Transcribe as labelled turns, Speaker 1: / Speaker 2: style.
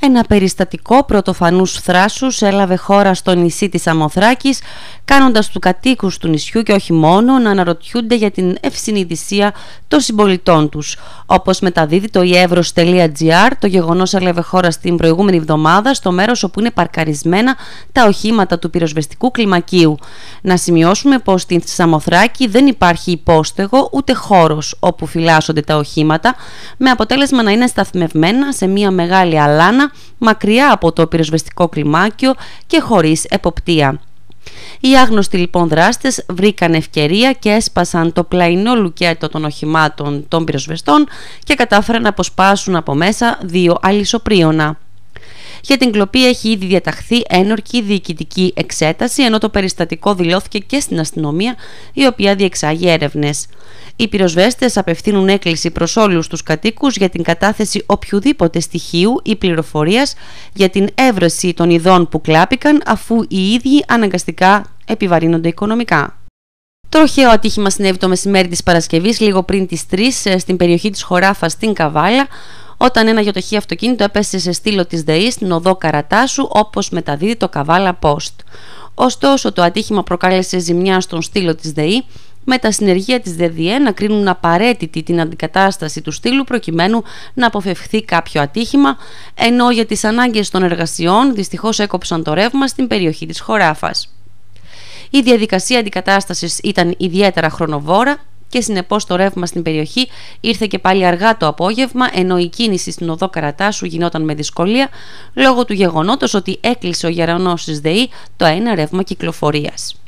Speaker 1: Ένα περιστατικό πρωτοφανούς θράσους έλαβε χώρα στο νησί της Σαμοθράκης, κάνοντας τους κατοίκους του νησιού και όχι μόνο να αναρωτιούνται για την ευσυνειδησία των συμπολιτών τους. Όπως μεταδίδει το ievros.gr, το γεγονός έλαβε χώρα στην προηγούμενη εβδομάδα στο μέρος όπου είναι παρκαρισμένα τα οχήματα του πυροσβεστικού κλιμακίου. Να σημειώσουμε πως στην Σαμοθράκη δεν υπάρχει υπόστεγο ούτε χώρος όπου φυλάσσονται τα οχήματα, με αποτέλεσμα να είναι σταθμευμένα σε μια μεγάλη αλάνα μακριά από το πυροσβεστικό κλιμάκιο και χωρίς εποπτεία. Οι άγνωστοι λοιπόν δράστες βρήκαν ευκαιρία και έσπασαν το πλαϊνό λουκέτο των οχημάτων των πυροσβεστών και κατάφεραν να αποσπάσουν από μέσα 2 αλυσοπρίωνα. Για την κλοπή έχει ήδη διαταχθεί ένορκη διοικητική εξέταση, ενώ το περιστατικό δηλώθηκε και στην αστυνομία, η οποία διεξάγει έρευνες. Οι πυροσβέστες απευθύνουν έκκληση προς όλους τους κατοίκους για την κατάθεση οποιουδήποτε στοιχείου ή πληροφορίας για την έβρεση των ειδών που κλάπηκαν, αφού οι ίδιοι αναγκαστικά επιβαρύνονται οικονομικά. Τροχαίο ατύχημα συνέβη το μεσημέρι της Παρασκευής, λίγο πριν τις 3, στην περιοχή της Χωράφας στην Καβάλα, όταν ένα γιοταχή αυτοκίνητο έπεσε σε στήλο της ΔΕΗ στην οδό Καρατάσου, όπως μεταδίδει το Καβάλα Post. Ωστόσο, το ατύχημα προκάλεσε ζημιά στον στήλο της ΔΕΗ, με τα συνεργεία της ΔΔΕ να κρίνουν απαραίτητη την αντικατάσταση του στήλου προκειμένου να αποφευχθεί κάποιο ατύχημα, ενώ για τις ανάγκες των εργασιών δυστυχώς έκοψαν το ρεύμα στην περιοχή της Χωράφας. Η διαδικασία αντικατάστασης ήταν ιδιαίτερα χρονοβόρα και συνεπώς το ρεύμα στην περιοχή ήρθε και πάλι αργά το απόγευμα, ενώ η κίνηση στην οδό Καρατάσου γινόταν με δυσκολία λόγω του γεγονότος ότι έκλεισε ο γερανός της ΔΕΗ το ένα ρεύμα κυκλοφορίας.